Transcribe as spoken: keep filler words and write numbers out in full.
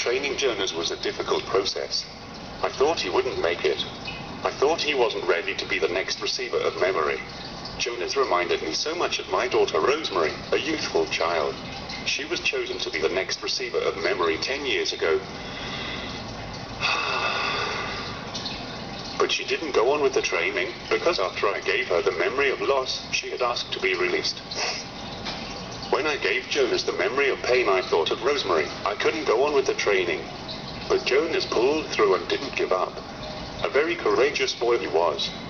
Training Jonas was a difficult process. I thought he wouldn't make it. I thought he wasn't ready to be the next receiver of memory. Jonas reminded me so much of my daughter Rosemary, a youthful child. She was chosen to be the next receiver of memory ten years ago. But she didn't go on with the training, because after I gave her the memory of loss, she had asked to be released. When I gave Jonas the memory of pain, I thought of Rosemary. I couldn't go on with the training. But Jonas pulled through and didn't give up. A very courageous boy he was.